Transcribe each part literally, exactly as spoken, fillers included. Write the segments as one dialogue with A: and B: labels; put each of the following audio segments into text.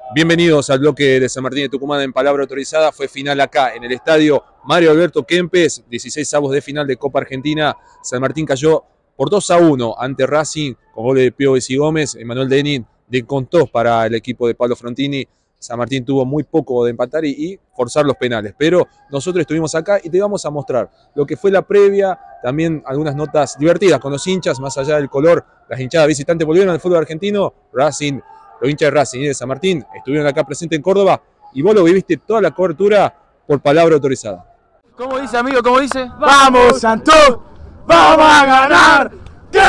A: Bienvenidos al bloque de San Martín de Tucumán en palabra autorizada. Fue final acá en el estadio Mario Alberto Kempes, dieciséis avos de final de Copa Argentina. San Martín cayó por dos a uno ante Racing con goles de Pío Bessi Gómez. Emanuel Denin descontó para el equipo de Pablo Frontini. San Martín tuvo muy poco de empatar y, y forzar los penales, pero nosotros estuvimos acá y te vamos a mostrar lo que fue la previa, también algunas notas divertidas con los hinchas, más allá del color. Las hinchadas visitantes volvieron al fútbol argentino. Racing, los hinchas de Racing y de San Martín estuvieron acá presentes en Córdoba y vos lo viviste toda la cobertura por palabra autorizada.
B: ¿Cómo dice, amigo? ¿Cómo dice?
C: ¡Vamos, Santos! ¡Vamos a ganar! ¡Que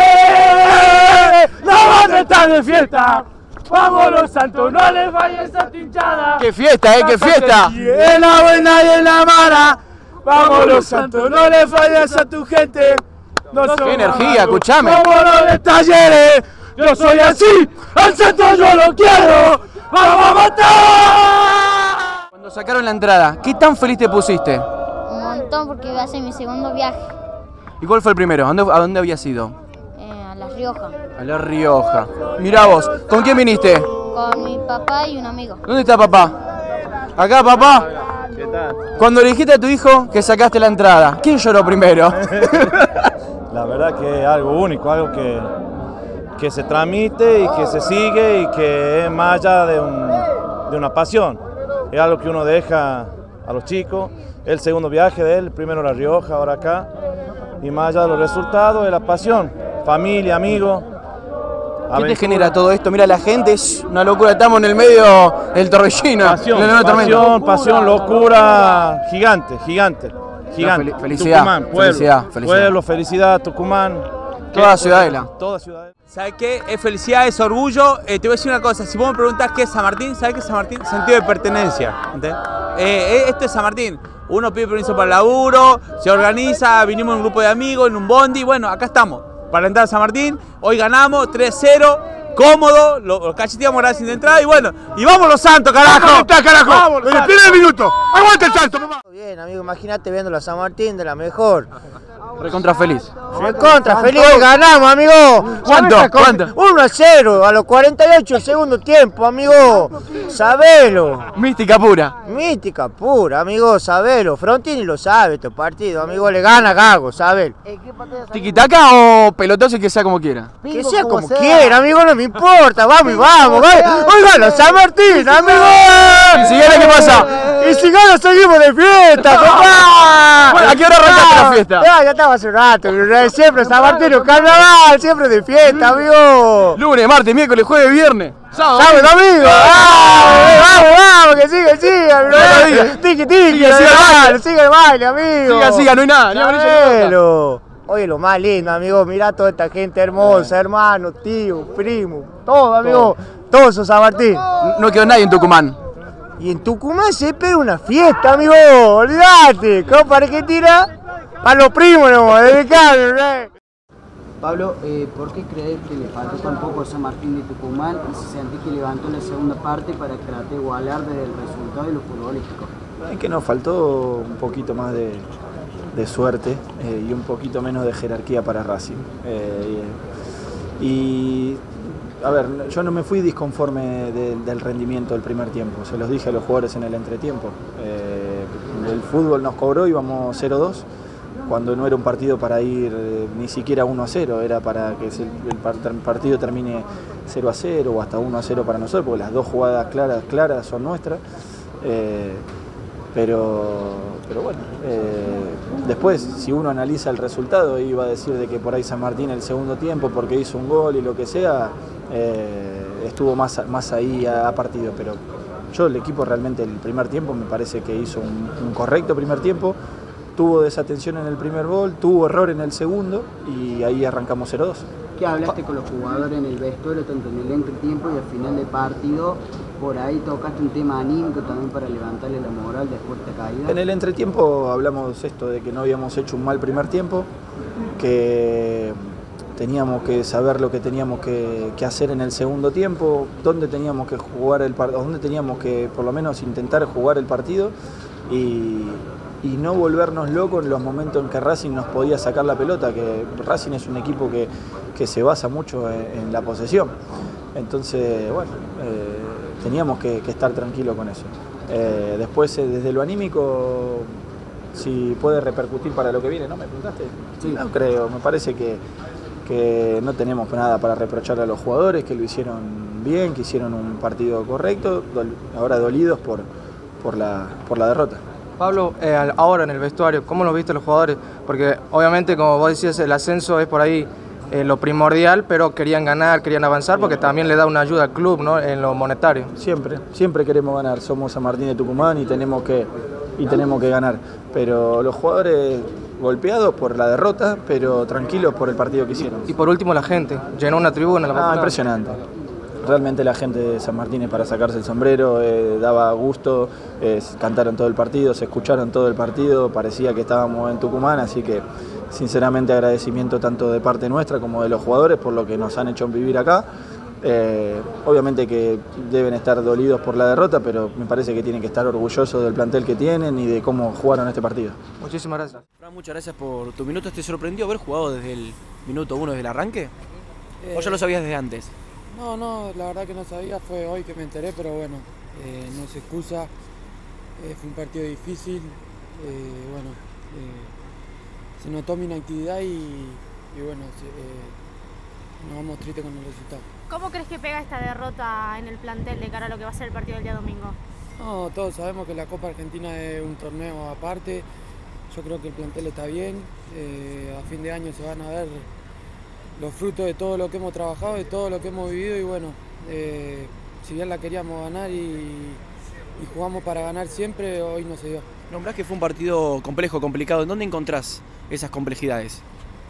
C: no van a estar de fiesta! ¡Vamos los Santos! ¡No les vayas a tu hinchada!
B: ¡Qué fiesta, eh! ¡Qué fiesta!
C: Y en la buena y en la mala. ¡Vamos los Santos! ¡No les falles a tu gente! No
B: ¡Qué energía! Escuchame.
C: ¡Como los de Talleres! ¡Yo soy así! ¡Al Santos yo lo quiero! ¡Vamos a matar!
B: Cuando sacaron la entrada, ¿qué tan feliz te pusiste?
D: Un montón porque iba a ser mi segundo viaje.
B: ¿Y cuál fue el primero? ¿A dónde, a dónde habías ido?
D: Eh, a La Rioja.
B: A La Rioja. Mirá vos, ¿con quién viniste?
D: Con mi papá y un amigo.
B: ¿Dónde está papá? ¿Acá, papá?
E: ¿Qué tal?
B: Cuando le dijiste a tu hijo que sacaste la entrada, ¿quién lloró primero?
E: La verdad que es algo único, algo que, que se transmite y que se sigue y que es más allá de, un, de una pasión. Es algo que uno deja a los chicos. El segundo viaje de él, primero La Rioja, ahora acá. Y más allá de los resultados, es la pasión. Familia, amigos.
B: ¿Qué te genera todo esto? Mira, la gente es una locura. Estamos en el medio del torbellino.
E: Pasión,
B: en el
E: pasión, pasión, locura, gigante, gigante. Gigante.
B: No, felicidad,
E: Tucumán, pueblo,
B: felicidad, felicidad.
E: Pueblo, felicidad, Tucumán.
B: Toda Ciudadela.
E: Toda Ciudadela.
F: ¿Sabes qué? Es felicidad, es orgullo. Eh, te voy a decir una cosa, si vos me preguntás qué es San Martín, ¿sabes qué es San Martín? Sentido de pertenencia. Eh, esto es San Martín. Uno pide permiso para el laburo, se organiza, vinimos en un grupo de amigos, en un bondi, bueno, acá estamos. Para entrar a San Martín, hoy ganamos tres cero, cómodo, lo, lo cacheteamos Racing de entrada y bueno, y vamos los Santos, carajo.
C: ¡Vamos, carajo!
F: ¡Vamos, los Santos!
C: ¡Primer minuto! ¡Aguanta el Santos, papá!
G: Bien, amigo, imagínate viendo a San Martín de la mejor.
B: Recontra feliz.
G: Recontra, feliz, hoy ganamos, amigo.
B: ¿Cuánto? ¿Cuánto?
G: uno a cero, a los cuarenta y ocho del segundo tiempo, amigo. Sabelo.
B: Mística pura.
G: Mística pura, amigo, sabelo. Frontini lo sabe estos partidos, amigo, le gana Gago, sabelo.
B: ¿Tiquitaca o pelotazo y que sea como quiera?
G: Que sea como quiera, amigo, no me importa. Vamos y vamos, vamos. Hoy gana San Martín, amigo.
B: ¿Y si gana qué pasa?
G: Y si gana seguimos de fiesta, papá.
B: Bueno, ¿a qué hora arrancaste la fiesta?
G: Ya, ya estaba hace un rato, siempre San Martín, carnaval, siempre de fiesta, amigo.
B: Lunes, martes, miércoles, jueves, viernes.
G: Sábado, domingo. ¡Vamos, vamos, vamos! ¡Que siga, siga, amigo! ¡Tiki, tiki! ¡Siga, siga! ¡Siga el baile, amigo!
B: Siga, siga, no hay nada. Ni
G: amarillo. Oye, lo más lindo, amigo, mirá toda esta gente hermosa, hermano, tío, primo, todo, amigo, todo eso San Martín.
B: No quedó nadie en Tucumán.
G: Y en Tucumán se pega una fiesta, amigo, olvídate, Copa Argentina, para los primos, no, dedicaron, ¿eh?
H: Pablo, eh, ¿por qué crees que le faltó tan poco a San Martín de Tucumán y si sentís que levantó en la segunda parte para tratar de igualar desde el resultado y lo futbolístico?
I: Es que nos faltó un poquito más de, de suerte eh, y un poquito menos de jerarquía para Racing. Eh, y, a ver, yo no me fui disconforme de, del rendimiento del primer tiempo, se los dije a los jugadores en el entretiempo. Eh, el fútbol nos cobró, íbamos cero dos. Cuando no era un partido para ir eh, ni siquiera uno a cero, era para que el, el partido termine cero a cero o hasta uno a cero para nosotros, porque las dos jugadas claras, claras son nuestras. Eh, pero, pero bueno, eh, después si uno analiza el resultado iba a decir de que por ahí San Martín el segundo tiempo, porque hizo un gol y lo que sea, eh, estuvo más, más ahí a, a partido, pero yo el equipo realmente el primer tiempo me parece que hizo un, un correcto primer tiempo. Tuvo desatención en el primer gol, tuvo error en el segundo y ahí arrancamos cero dos.
H: ¿Qué hablaste con los jugadores en el vestuario, tanto en el entretiempo y al final del partido? Por ahí tocaste un tema anímico también para levantarle la moral después de esta caída.
I: En el entretiempo hablamos esto de que no habíamos hecho un mal primer tiempo, que teníamos que saber lo que teníamos que, que hacer en el segundo tiempo, dónde teníamos que jugar el partido, dónde teníamos que por lo menos intentar jugar el partido y y no volvernos locos en los momentos en que Racing nos podía sacar la pelota, que Racing es un equipo que, que se basa mucho en, en la posesión. Entonces, bueno, eh, teníamos que, que estar tranquilos con eso. Eh, después, eh, desde lo anímico, si puede repercutir para lo que viene, ¿no? ¿Me preguntaste? Sí. No creo, me parece que, que no tenemos nada para reprocharle a los jugadores, que lo hicieron bien, que hicieron un partido correcto, dol, ahora dolidos por, por, la, por la derrota.
B: Pablo, eh, ahora en el vestuario, ¿cómo lo viste los jugadores? Porque obviamente, como vos decías, el ascenso es por ahí eh, lo primordial, pero querían ganar, querían avanzar, porque también le da una ayuda al club, ¿no? En lo monetario.
I: Siempre, siempre queremos ganar. Somos San Martín de Tucumán y tenemos que, y tenemos que ganar. Pero los jugadores golpeados por la derrota, pero tranquilos por el partido que hicieron.
B: Y por último la gente, llenó una tribuna. La
I: ah, impresionante. Realmente la gente de San Martín es para sacarse el sombrero, eh, daba gusto, eh, cantaron todo el partido, se escucharon todo el partido, parecía que estábamos en Tucumán, así que sinceramente agradecimiento tanto de parte nuestra como de los jugadores por lo que nos han hecho vivir acá. Eh, obviamente que deben estar dolidos por la derrota, pero me parece que tienen que estar orgullosos del plantel que tienen y de cómo jugaron este partido.
B: Muchísimas gracias.
J: Fran, muchas gracias por tu minuto. ¿Te sorprendió haber jugado desde el minuto uno, desde el arranque? Eh, ¿O ya lo sabías desde antes?
K: No, no, la verdad que no sabía, fue hoy que me enteré, pero bueno, eh, no se excusa, eh, fue un partido difícil, eh, bueno, eh, se notó mi inactividad y, y bueno, eh, nos vamos tristes con el resultado.
L: ¿Cómo crees que pega esta derrota en el plantel de cara a lo que va a ser el partido del día domingo?
K: No, todos sabemos que la Copa Argentina es un torneo aparte, yo creo que el plantel está bien, eh, a fin de año se van a ver los frutos de todo lo que hemos trabajado, de todo lo que hemos vivido y bueno, eh, si bien la queríamos ganar y, y jugamos para ganar siempre, hoy no se dio.
J: Nombrás que fue un partido complejo, complicado. ¿En dónde encontrás esas complejidades?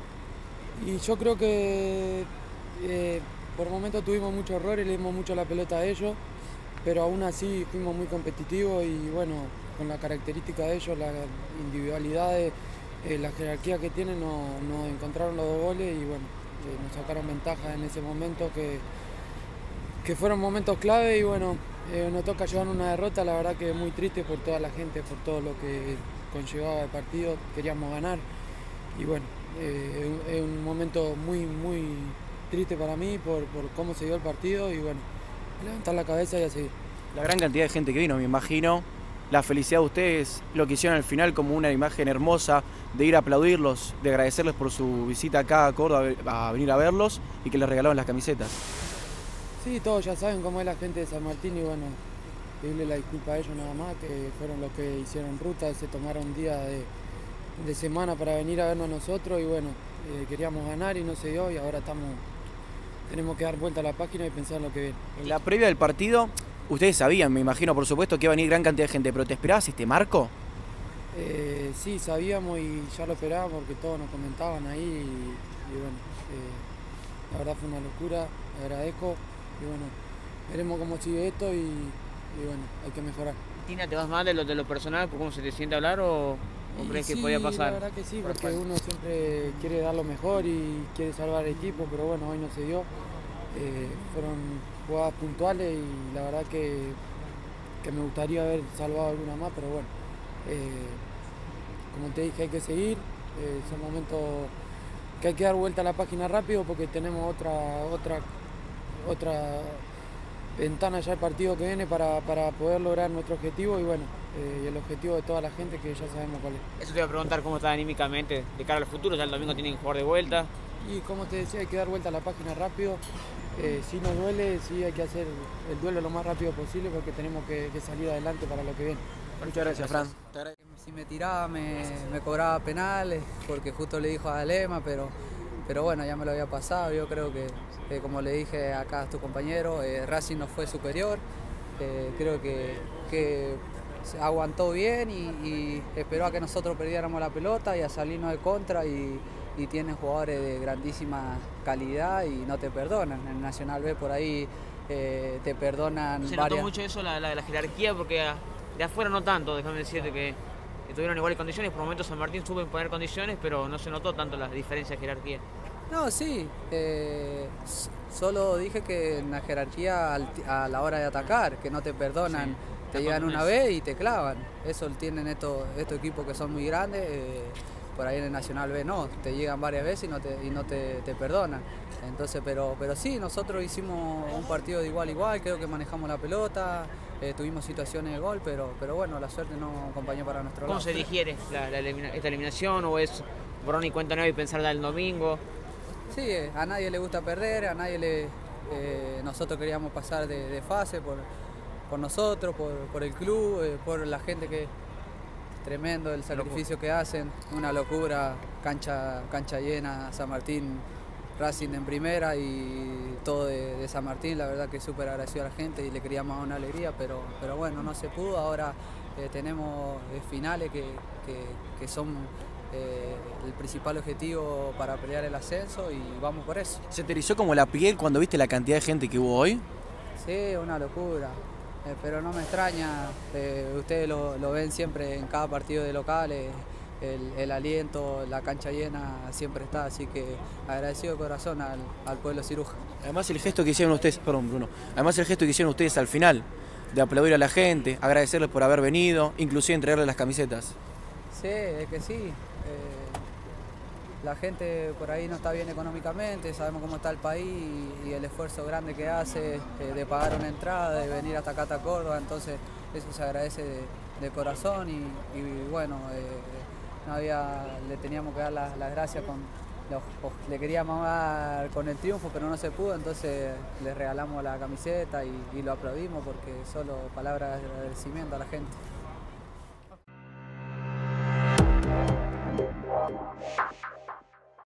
K: Y yo creo que eh, por momentos tuvimos muchos errores, le dimos mucho la pelota a ellos, pero aún así fuimos muy competitivos y bueno, con la característica de ellos, las individualidades, eh, la jerarquía que tienen, nos, nos encontraron los dos goles y bueno, nos sacaron ventaja en ese momento que, que fueron momentos clave y bueno, eh, nos toca llevar una derrota, la verdad que muy triste por toda la gente, por todo lo que conllevaba el partido, queríamos ganar y bueno, eh, es un momento muy muy triste para mí por, por cómo se dio el partido y bueno, levantar la cabeza y a seguir.
J: La gran cantidad de gente que vino, me imagino, la felicidad de ustedes, lo que hicieron al final como una imagen hermosa, de ir a aplaudirlos, de agradecerles por su visita acá a Córdoba, a venir a verlos y que les regalaron las camisetas.
K: Sí, todos ya saben cómo es la gente de San Martín y bueno, pedirle la disculpa a ellos nada más, que fueron los que hicieron ruta, se tomaron días de, de semana para venir a vernos a nosotros y bueno, eh, queríamos ganar y no se dio y ahora estamos, tenemos que dar vuelta a la página y pensar en lo que viene.
J: En la previa del partido, ustedes sabían, me imagino, por supuesto, que iba a venir gran cantidad de gente, pero ¿te esperabas este marco?
K: Eh, sí, sabíamos y ya lo esperábamos porque todos nos comentaban ahí y, y bueno, eh, la verdad fue una locura, agradezco y bueno, veremos cómo sigue esto y, y bueno, hay que mejorar.
M: ¿Tina, te vas mal de lo, de lo personal, por cómo se te siente hablar o, o crees
K: sí,
M: que podía pasar?
K: La verdad que sí, porque uno siempre quiere dar lo mejor y quiere salvar el equipo, pero bueno, hoy no se dio. Eh, fueron jugadas puntuales y la verdad que, que me gustaría haber salvado alguna más, pero bueno, eh, como te dije hay que seguir, eh, son momentos que hay que dar vuelta a la página rápido porque tenemos otra otra otra ventana ya el partido que viene para, para poder lograr nuestro objetivo y bueno, eh, y el objetivo de toda la gente que ya sabemos cuál es.
M: Eso te iba a preguntar cómo está anímicamente de cara al futuro, ya el domingo tienen que jugar de vuelta.
K: Y como te decía, hay que dar vuelta a la página rápido, eh, si nos duele, sí hay que hacer el duelo lo más rápido posible porque tenemos que, que salir adelante para lo que viene.
J: Muchas gracias, Fran.
N: Si me tiraba me, me cobraba penales porque justo le dijo a Alema, pero, pero bueno, ya me lo había pasado. Yo creo que, eh, como le dije acá a tu compañero, eh, Racing no fue superior. Eh, creo que, que se aguantó bien y, y esperó a que nosotros perdiéramos la pelota y a salirnos de contra y, y tienen jugadores de grandísima calidad y no te perdonan. En el Nacional B por ahí eh, te perdonan
M: Se
N: varias...
M: notó mucho eso, la, la, la jerarquía, porque de afuera no tanto, déjame decirte que, que tuvieron iguales condiciones. Por momentos San Martín supo imponer condiciones, pero no se notó tanto la diferencia de jerarquía.
N: No, sí, eh, solo dije que en la jerarquía al, a la hora de atacar, que no te perdonan, sí, te llegan una vez y te clavan. Eso tienen estos, estos equipos que son muy grandes, eh, por ahí en el Nacional B no, te llegan varias veces y no te, y no te, te perdonan. Entonces, pero, pero sí, nosotros hicimos un partido de igual a igual, creo que manejamos la pelota, eh, tuvimos situaciones de gol, pero, pero bueno, la suerte no acompañó para nuestro lado.
M: ¿Cómo se digiere la, la elimina, esta eliminación o es borrón y cuenta nueva y pensar del domingo?
N: Sí, eh, a nadie le gusta perder, a nadie le... Eh, nosotros queríamos pasar de, de fase por, por nosotros, por, por el club, eh, por la gente que... Tremendo el sacrificio que hacen, una locura, cancha, cancha llena, San Martín, Racing en primera y todo de, de San Martín, la verdad que súper agradecido a la gente y le queríamos dar una alegría, pero, pero bueno, no se pudo, ahora eh, tenemos eh, finales que, que, que son eh, el principal objetivo para pelear el ascenso y vamos por eso.
J: ¿Se te erizó como la piel cuando viste la cantidad de gente que hubo hoy?
N: Sí, una locura. Eh, pero no me extraña, eh, ustedes lo, lo ven siempre en cada partido de local, eh, el, el aliento, la cancha llena siempre está, así que agradecido de corazón al, al pueblo ciruja.
J: Además el gesto que hicieron ustedes, perdón Bruno, además el gesto que hicieron ustedes al final, de aplaudir a la gente, agradecerles por haber venido, inclusive entregarles las camisetas.
N: Sí, es que sí. Eh, La gente por ahí no está bien económicamente, sabemos cómo está el país y, y el esfuerzo grande que hace eh, de pagar una entrada, de venir hasta acá, hasta Córdoba, entonces eso se agradece de, de corazón y, y bueno, eh, no había, le teníamos que dar las, las gracias, con, lo, le queríamos dar con el triunfo, pero no se pudo, entonces le regalamos la camiseta y, y lo aplaudimos porque solo palabras de agradecimiento a la gente.